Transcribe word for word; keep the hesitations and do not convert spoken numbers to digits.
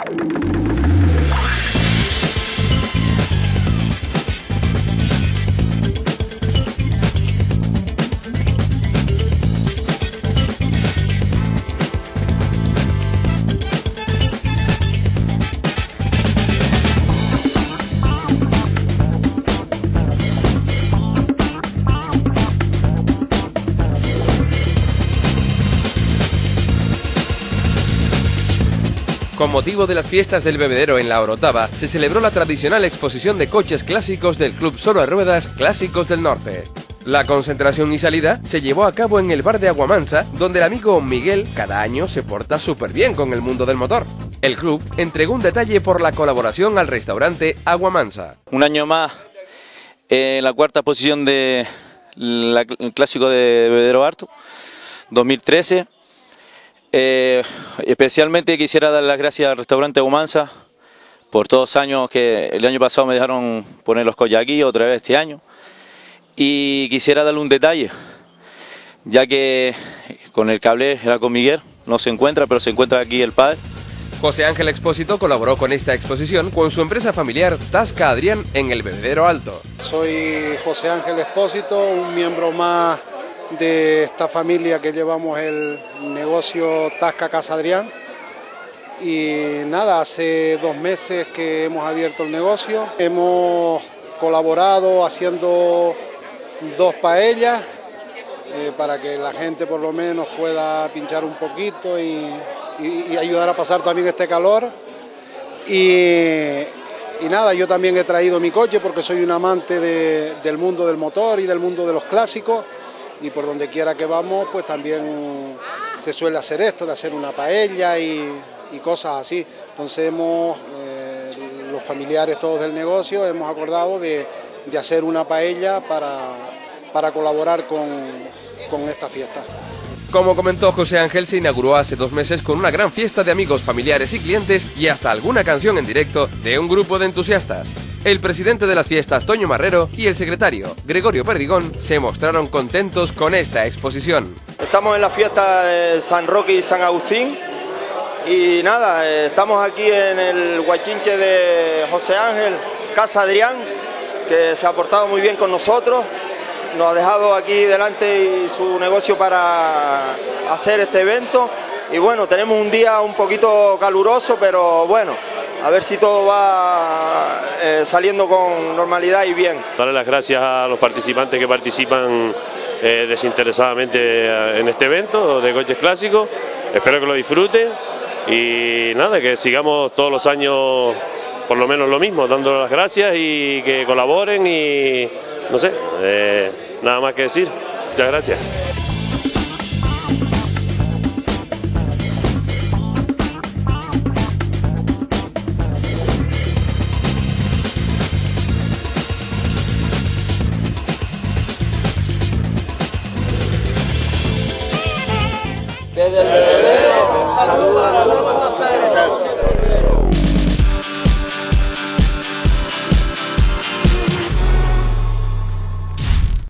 Con motivo de las fiestas del bebedero en La Orotava, se celebró la tradicional exposición de coches clásicos del Club Solo a Ruedas Clásicos del Norte. La concentración y salida se llevó a cabo en el bar de Aguamansa, donde el amigo Miguel cada año se porta súper bien con el mundo del motor. El club entregó un detalle por la colaboración al restaurante Aguamansa. Un año más en la cuarta posición del clásico de Bebedero Harto, dos mil trece. Eh, especialmente quisiera dar las gracias al restaurante Aguamansa por todos los años que el año pasado me dejaron poner los collas aquí, otra vez este año. Y quisiera darle un detalle, ya que con el cable era con Miguel, no se encuentra, pero se encuentra aquí el padre. José Ángel Expósito colaboró con esta exposición con su empresa familiar Tasca Adrián en el Bebedero Alto. Soy José Ángel Expósito, un miembro más de esta familia que llevamos el negocio Tasca Casa Adrián, y nada, hace dos meses que hemos abierto el negocio, hemos colaborado haciendo dos paellas eh, para que la gente por lo menos pueda pinchar un poquito y, y, y ayudar a pasar también este calor. Y, y nada, yo también he traído mi coche porque soy un amante de, del mundo del motor y del mundo de los clásicos. Y por donde quiera que vamos, pues también se suele hacer esto, de hacer una paella y, y cosas así. Entonces hemos, eh, los familiares todos del negocio, hemos acordado de, de hacer una paella para, para colaborar con, con esta fiesta. Como comentó José Ángel, se inauguró hace dos meses con una gran fiesta de amigos, familiares y clientes y hasta alguna canción en directo de un grupo de entusiastas. El presidente de las fiestas, Toño Marrero, y el secretario, Gregorio Perdigón, se mostraron contentos con esta exposición. Estamos en la fiesta de San Roque y San Agustín y nada, estamos aquí en el guachinche de José Ángel, Casa Adrián, que se ha portado muy bien con nosotros, nos ha dejado aquí delante su negocio para hacer este evento y bueno, tenemos un día un poquito caluroso, pero bueno, a ver si todo va eh, saliendo con normalidad y bien. Darle las gracias a los participantes que participan eh, desinteresadamente en este evento de coches clásicos. Espero que lo disfruten y nada, que sigamos todos los años por lo menos lo mismo, dando las gracias y que colaboren y no sé, eh, nada más que decir. Muchas gracias.